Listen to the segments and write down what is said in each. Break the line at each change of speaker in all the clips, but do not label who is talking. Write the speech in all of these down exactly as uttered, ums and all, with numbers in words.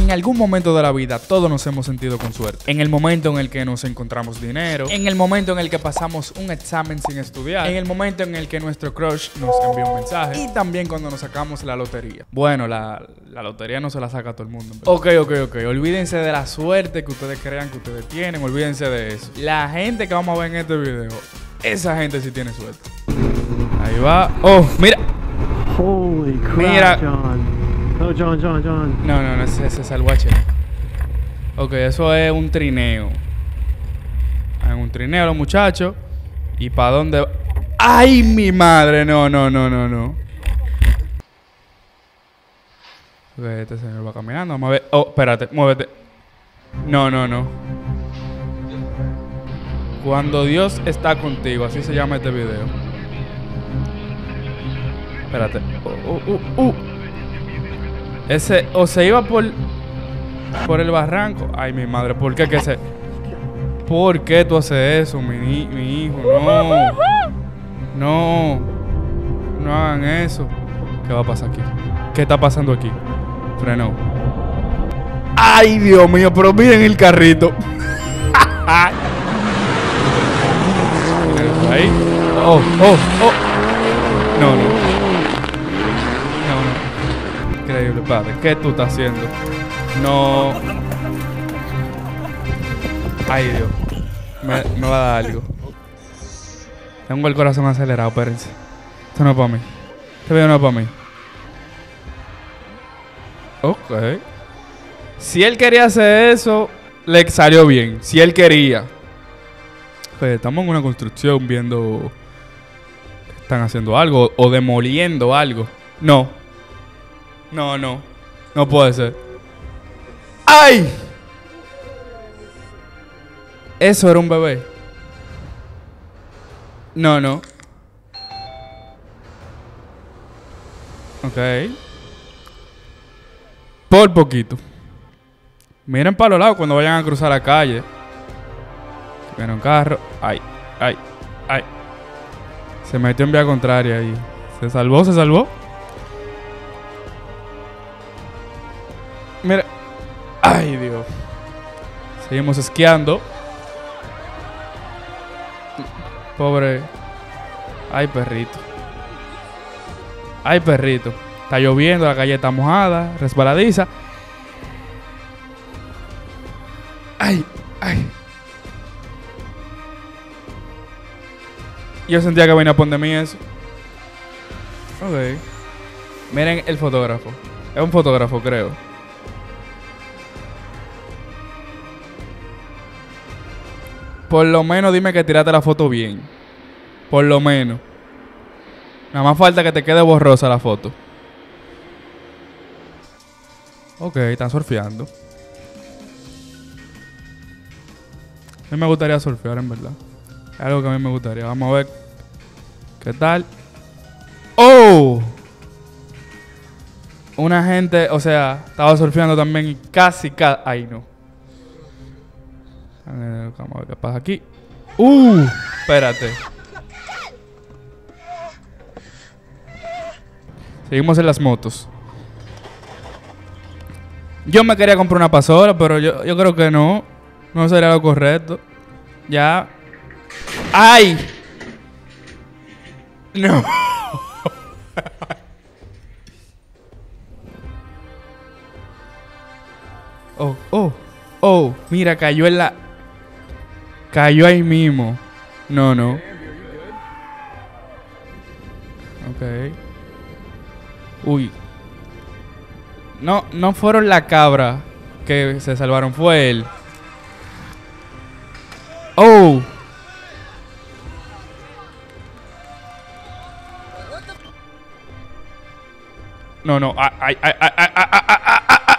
En algún momento de la vida todos nos hemos sentido con suerte. En el momento en el que nos encontramos dinero, en el momento en el que pasamos un examen sin estudiar, en el momento en el que nuestro crush nos envía un mensaje y también cuando nos sacamos la lotería. Bueno, la, la lotería no se la saca a todo el mundo. Ok, ok, ok. Olvídense de la suerte que ustedes crean que ustedes tienen. Olvídense de eso. La gente que vamos a ver en este video, esa gente sí tiene suerte. Ahí va. Oh, mira.
Holy crap,
Mira.
John. No, John, John, John.
No, no, no, ese, ese es el guache. Ok, eso es un trineo. Hay un trineo los muchachos. ¿Y para dónde va? ¡Ay, mi madre! No, no, no, no, no. Ok, este señor va caminando. Vamos a ver. Oh, espérate, muévete. No, no, no. Cuando Dios está contigo, así se llama este video. Espérate. Uh, uh, uh, uh. Ese, o se iba por por el barranco. Ay, mi madre, ¿por qué que se? ¿Por qué tú haces eso, mi, mi hijo? No. No. No hagan eso. ¿Qué va a pasar aquí? ¿Qué está pasando aquí? Frenó. Ay, Dios mío, pero miren el carrito. Ahí. Oh, oh, oh. No, no. No, no. Increíble, padre. ¿Qué tú estás haciendo? No. Ay, Dios. Me, me va a dar algo. Tengo el corazón acelerado, espérense. Esto no es para mí. Este video no es para mí. Ok. Si él quería hacer eso, le salió bien. Si él quería. Pues estamos en una construcción viendo que están haciendo algo o demoliendo algo. No. No, no. No puede ser. ¡Ay! Eso era un bebé. No, no. Ok. Por poquito. Miren para los lados cuando vayan a cruzar la calle. Viene un carro. Ay, ay, ay. Se metió en vía contraria ahí. Se salvó, se salvó. Mira. Ay, Dios. Seguimos esquiando. Pobre. Ay, perrito. Ay, perrito. Está lloviendo, la calle está mojada, resbaladiza. Ay, ay. Yo sentía que venía a poner de mí eso. Ok. Miren el fotógrafo. Es un fotógrafo, creo. Por lo menos dime que tiraste la foto bien. Por lo menos. Nada más falta que te quede borrosa la foto. Ok, están surfeando. A mí me gustaría surfear, en verdad. Es algo que a mí me gustaría. Vamos a ver qué tal. ¡Oh! Una gente, o sea, estaba surfeando también y casi, casi... Ay, no. Vamos a ver qué pasa aquí. ¡Uh! Espérate. Seguimos en las motos. Yo me quería comprar una pasola, pero yo, yo creo que no. No sería lo correcto. Ya. ¡Ay! No. Oh, oh, oh. Mira, cayó en la... Cayó ahí mismo. No, no. Ok. Uy. No, no fueron la cabra que se salvaron, fue él. Oh. No, no. Ay, ay, ay, ay, ay, ay, ay, ay, ay.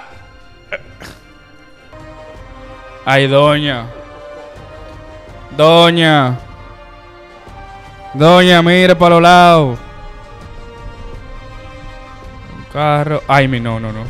Ay, doña. Doña. Doña, mire para los lados. Un carro. Ay, mi, no, no, no.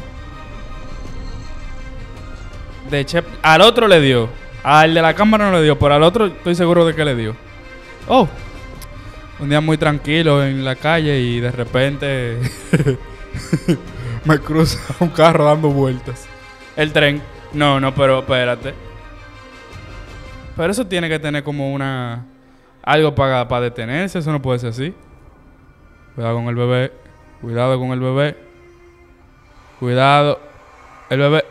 De Chep. Al otro le dio. Al de la cámara no le dio, pero al otro estoy seguro de que le dio. Oh. Un día muy tranquilo en la calle y de repente me cruza un carro dando vueltas. El tren. No, no, pero espérate. Pero eso tiene que tener como una... algo para, para detenerse. Eso no puede ser así. Cuidado con el bebé. Cuidado con el bebé. Cuidado. El bebé.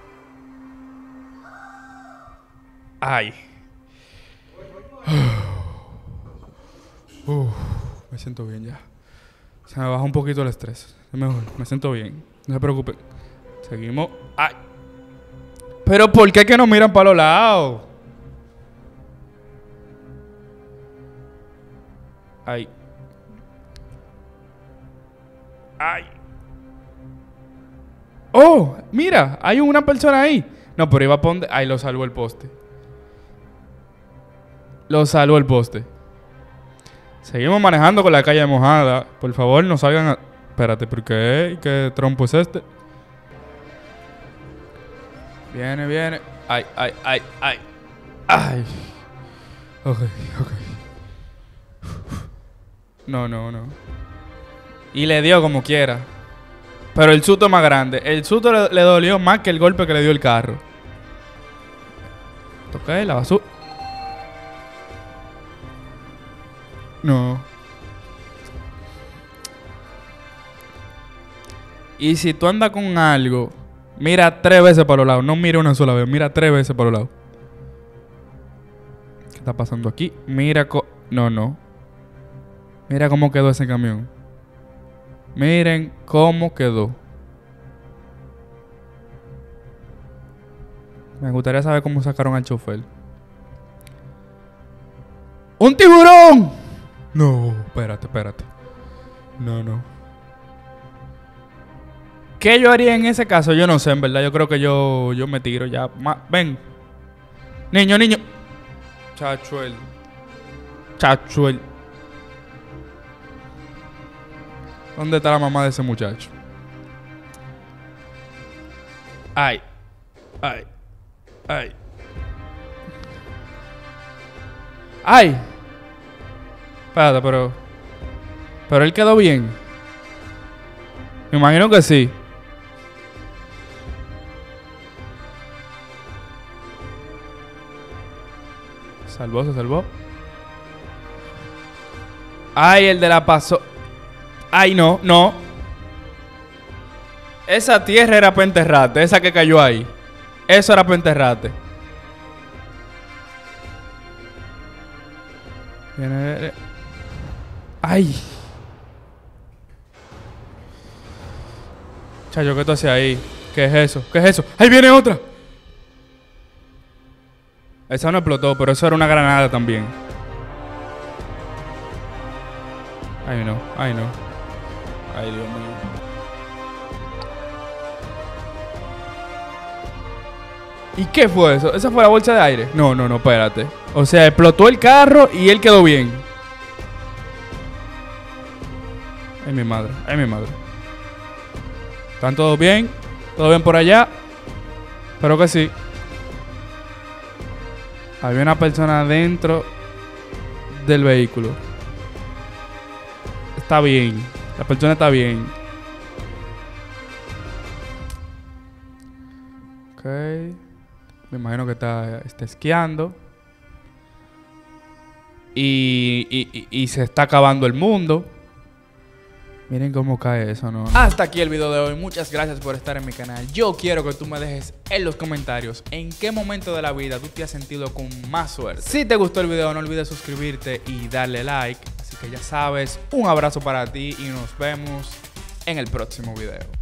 Ay. Uf, me siento bien ya. Se me baja un poquito el estrés. Es mejor. Me siento bien. No se preocupen. Seguimos. Ay. Pero ¿por qué que no miran para los lados? Ay. Ay. Oh, mira, hay una persona ahí. No, pero iba a poner... Ay, lo salvó el poste. Lo salvó el poste. Seguimos manejando con la calle mojada. Por favor, no salgan a... Espérate, ¿por qué? ¿Qué trompo es este? Viene, viene. Ay, ay, ay, ay. Ay. Ok, ok. No, no, no. Y le dio como quiera. Pero el susto es más grande. El susto le, le dolió más que el golpe que le dio el carro. Toqué la basura. No. Y si tú andas con algo, mira tres veces para los lados. No mira una sola vez. Mira tres veces para los lados. ¿Qué está pasando aquí? Mira co... No, no. Mira cómo quedó ese camión. Miren cómo quedó. Me gustaría saber cómo sacaron al chofer. ¡Un tiburón! No, espérate, espérate. No, no. ¿Qué yo haría en ese caso? Yo no sé, en verdad. Yo creo que yo, yo me tiro ya. Ma Ven. Niño, niño. Chachuel. Chachuel. ¿Dónde está la mamá de ese muchacho? Ay. Ay. Ay. Ay. Espérate, pero... Pero él quedó bien. Me imagino que sí. Salvó, se salvó. Ay, el de la pasó. Ay, no, no. Esa tierra era para enterrarte. Esa que cayó ahí. Eso era para enterrarte. Viene, viene. Ay. Chayo, ¿qué tú haces ahí? ¿Qué es eso? ¿Qué es eso? ¡Ahí viene otra! Esa no explotó, pero eso era una granada también. Ay, no. Ay, no. Ay, Dios mío. ¿Y qué fue eso? ¿Esa fue la bolsa de aire? No, no, no, espérate. O sea, explotó el carro y él quedó bien. Ay, mi madre. Ay, mi madre. ¿Están todos bien? ¿Todo bien por allá? Espero que sí. Había una persona dentro del vehículo. Está bien. La persona está bien. Ok. Me imagino que está, está esquiando. Y, y, y, y se está acabando el mundo. Miren cómo cae eso, ¿no? Hasta aquí el video de hoy. Muchas gracias por estar en mi canal. Yo quiero que tú me dejes en los comentarios en qué momento de la vida tú te has sentido con más suerte. Si te gustó el video, no olvides suscribirte y darle like. Así que ya sabes, un abrazo para ti y nos vemos en el próximo video.